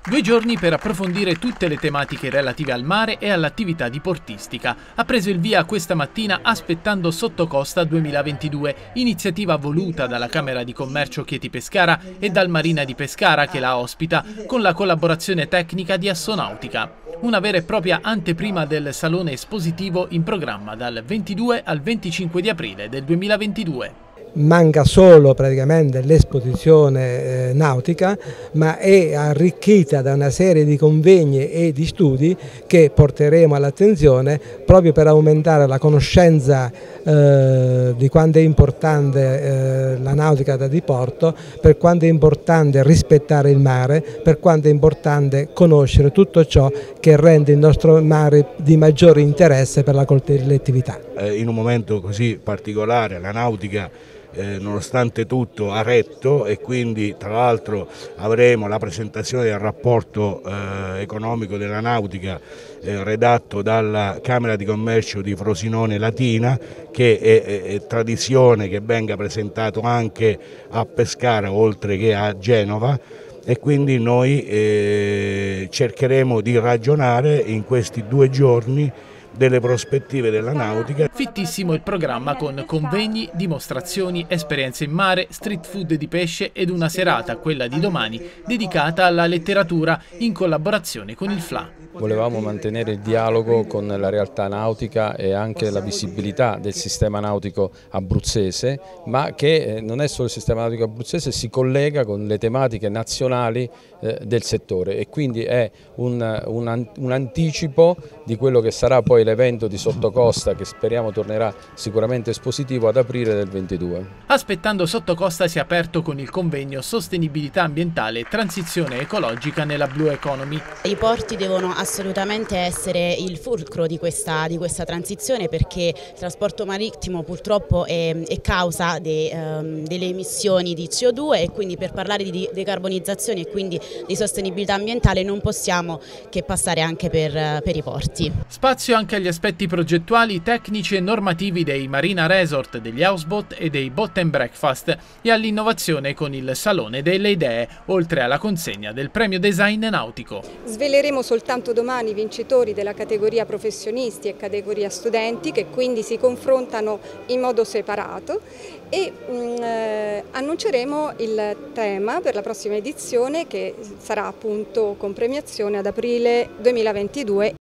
2 giorni per approfondire tutte le tematiche relative al mare e all'attività diportistica. Ha preso il via questa mattina Aspettando Sottocosta 2022, iniziativa voluta dalla Camera di Commercio Chieti Pescara e dal Marina di Pescara che la ospita, con la collaborazione tecnica di Assonautica. Una vera e propria anteprima del salone espositivo in programma dal 22 al 25 di aprile del 2022. Manca solo praticamente l'esposizione nautica, ma è arricchita da una serie di convegni e di studi che porteremo all'attenzione proprio per aumentare la conoscenza di quanto è importante la nautica da diporto, per quanto è importante rispettare il mare, per quanto è importante conoscere tutto ciò che rende il nostro mare di maggiore interesse per la collettività. In un momento così particolare la nautica nonostante tutto ha retto, e quindi tra l'altro avremo la presentazione del rapporto economico della nautica redatto dalla Camera di Commercio di Frosinone Latina, che è tradizione che venga presentato anche a Pescara oltre che a Genova, e quindi noi cercheremo di ragionare in questi 2 giorni delle prospettive della nautica. Fittissimo il programma con convegni, dimostrazioni, esperienze in mare, street food di pesce ed una serata, quella di domani, dedicata alla letteratura in collaborazione con il FLA. Volevamo mantenere il dialogo con la realtà nautica e anche la visibilità del sistema nautico abruzzese, ma che non è solo il sistema nautico abruzzese, si collega con le tematiche nazionali del settore, e quindi è un anticipo di quello che sarà poi l'evento di Sottocosta, che speriamo tornerà sicuramente espositivo ad aprile del 22. Aspettando Sottocosta si è aperto con il convegno Sostenibilità ambientale e transizione ecologica nella Blue Economy. I porti devono assolutamente essere il fulcro di questa transizione, perché il trasporto marittimo purtroppo è causa delle emissioni di CO2, e quindi per parlare di decarbonizzazione e quindi di sostenibilità ambientale non possiamo che passare anche per i porti. Spazio anche agli aspetti progettuali, tecnici e normativi dei Marina Resort, degli houseboat e dei boat and breakfast, e all'innovazione con il Salone delle Idee, oltre alla consegna del premio design nautico. Sveleremo soltanto domani i vincitori della categoria professionisti e categoria studenti, che quindi si confrontano in modo separato, e annunceremo il tema per la prossima edizione, che sarà appunto con premiazione ad aprile 2022.